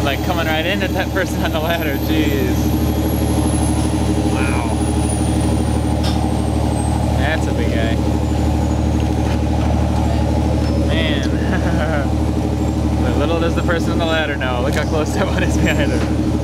like coming right into that person on the ladder. Jeez. Wow. That's a big guy. Man. But little does the person on the ladder know. Look how close that one is behind her.